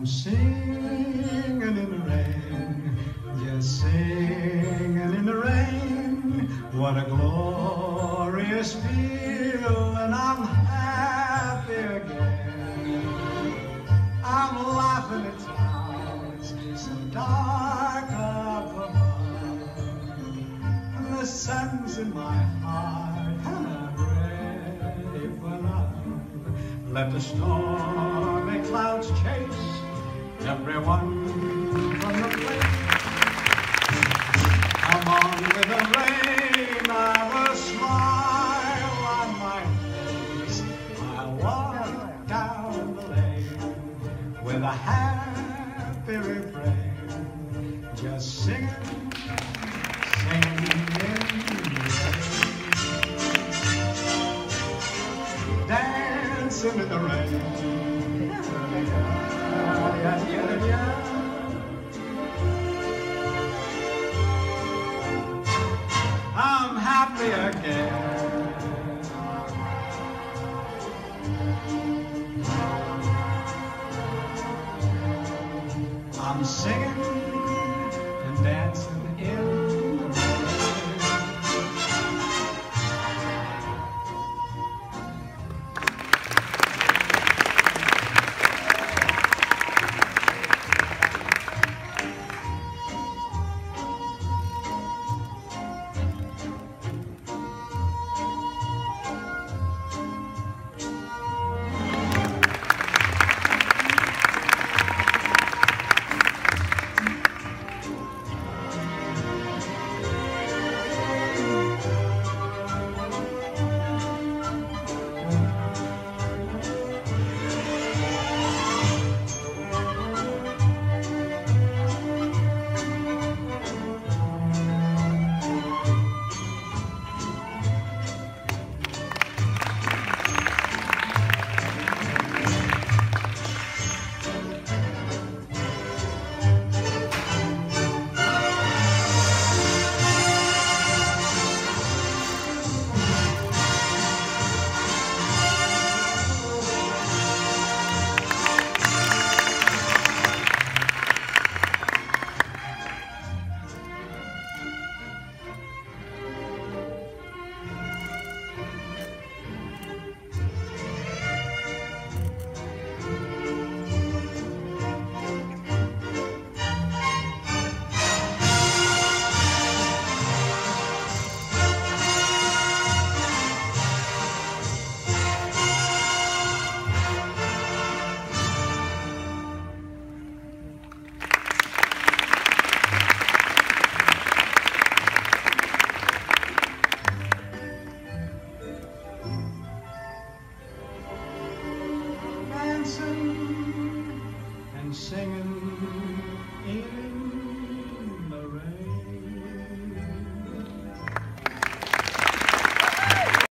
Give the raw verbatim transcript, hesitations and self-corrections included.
I'm singing in the rain, just singing in the rain. What a glorious feeling, I'm happy again. I'm laughing at clouds so dark up above, and the sun's in my heart, and I'm ready for love. Let the stormy clouds chase everyone from the place. Come on with the rain, I've a smile on my face. I'll walk down the lane with a happy refrain, just singing, singing in the rain, dancing in the rain. I'm happy again. I'm singing and dancing in the rain. Dancing and singing